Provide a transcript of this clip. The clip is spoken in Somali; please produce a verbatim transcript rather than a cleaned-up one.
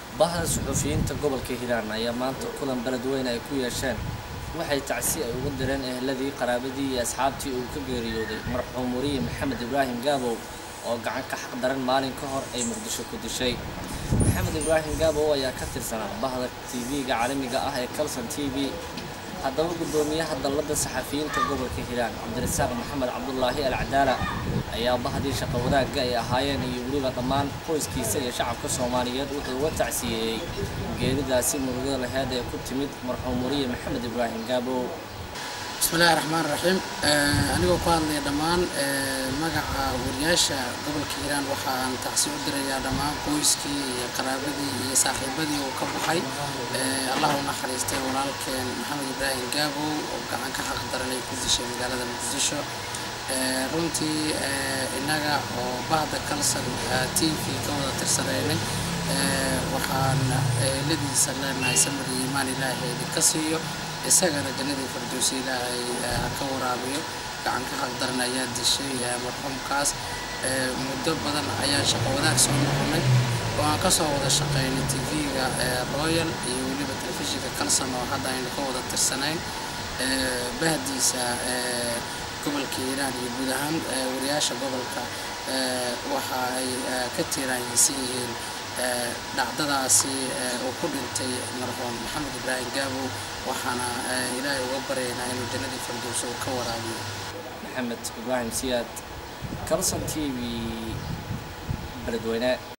bahda suxufiyiinta gobolka Hiiraan ayaa maanta kulan beledweyne ay ku yeesheen waxay tacsi ay ugu direen ehladii qaraabadii iyo asxaabtii uu ka geeriyooday marxuum wariye Maxamed Ibraahim Gaabow oo gacan ka xaq daran maalin ka hor ay Muqdisho ku dishay. Maxamed Ibraahim Gaabow ayaa ka tirsanaa bahda T V-ga caalamiga ah ee Kalson T V. haddaba gudoomiyaha dalladda saxafiyiinta gobolka Hiiraan Cabdirasaaq Maxamed Cabdullaahi Al-Cadaala ayaa bahdii shaqo wadaagga ay ahaayeen iyo weliba dhammaan qoyskiisa iyo shacabka Soomaaliyeed wuxuu uga tacsiyeeyay geeridaasi murugada lahayd ee ku timid marxuum wariye Maxamed Ibraahim Gaabow. bismillaahi raxmaani raxiim. anigoo ku hadlaya dhammaan magaca wariyaasha gobolka Hiiraan waxaan tacsi u dirayaa dhammaan qoyskii iyo qaraabadii iyo saaxiibadii uu ka baxay. allah u naxariistay walaalkeen Maxamed Ibraahim Gaabow oo gacan ka xaq daran ay ku dishay magaalada Muqdisho. runtii inaga oo bahda Kalson T V ka wada tirsaneynay waxaan eeladiisa leenahay samir iyo iimaan Ilaahay ka siiyo, isagana jannadii firdawsi Ilaahay ka waraabiyo. gacan ka xaq daran ayaa dishay marxuumkaas. muddo badan ayaan shaqo wadaag soo noqonay oo aan ka soo wada shaqeynay T V-ga Royal iyo weliba telefishinka Kalson oo hadda aynu ka wada tirsanayn. bahdiisa gobolka Hiiraan iyo guud ahaan wariyaasha gobolka waxa ay ka tiiraanyihiin yihiin dhacdadaasi oo ku dhintay marxuum Maxamed Ibraahim Gaabow. waxaana Ilaahay uga baryaynaa inuu jannadii firdawsi ka waraabiyo. Maxamed Ibraahim Siyaad, Kalson T V, beledweyne.